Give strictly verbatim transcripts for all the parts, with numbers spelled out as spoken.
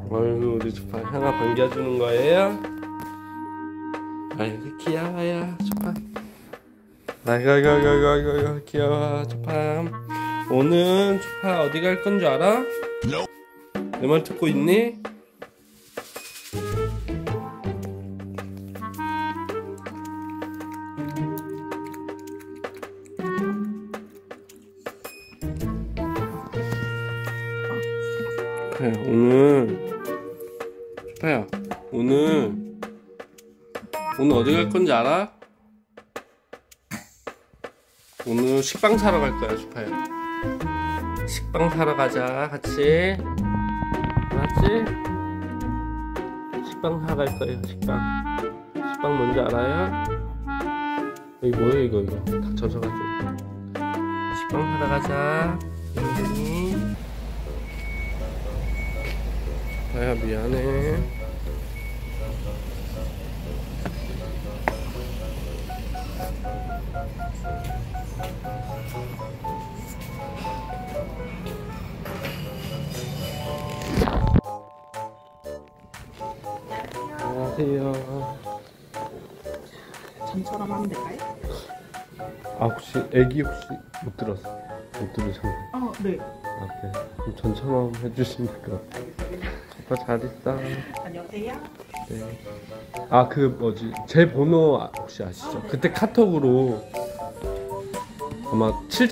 어이구, 우리 주파 형아 반겨주는 거예요? 아이고 귀여워요 주파. 아이고 아이고 아이고 아이고, 아이고 귀여워 주파. 오늘 주파 어디 갈 건 줄 알아? 내 말 듣고 있니? 그래, 오늘 주파야, 오늘 오늘 어디 갈 건지 알아? 오늘 식빵 사러 갈 거야 주파야. 식빵 사러 가자 같이. 알았지? 식빵 사러 갈 거예요. 식빵 식빵 뭔지 알아요? 여기 뭐예요 이거 이거 다 젖어가지고. 식빵 사러 가자 민준이. 주파야 미안해. 안녕하세요. 전처럼 하면 될까요? 아 혹시 애기 혹시 못 들었어? 못 들으셨나요? 어, 네. 아 그래. 그럼 전처럼 해주시면 될 것 같아요. 오빠 잘 있어. 안녕하세요. 네. 아 그 뭐지 제 번호 아- 혹시 아시죠? 아, 네. 그때 카톡으로 아마 칠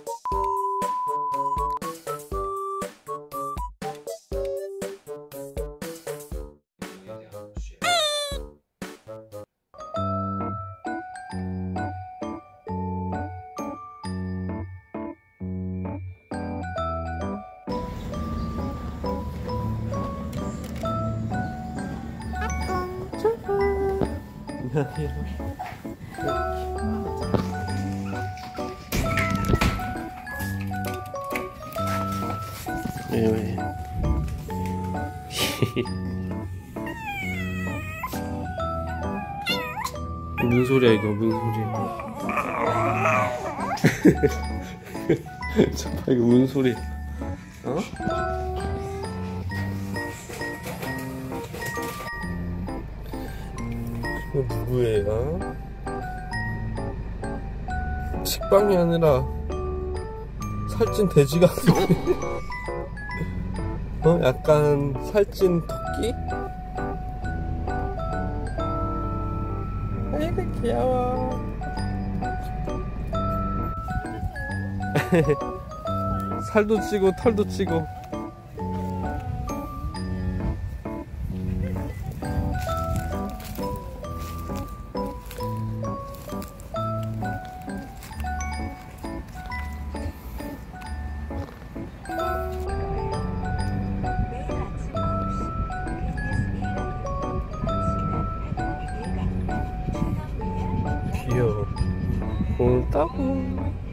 안녕하세요. 왜 왜? 무슨 소리야 이거 무슨 소리야? 잠깐 이거 무슨 소리야? 어? 이거 누구예요? 식빵이 아니라 살찐 돼지가 어? 약간 살찐 토끼? 아이고 귀여워. 살도 찌고 털도 찌고. 귀여워. 오늘 따고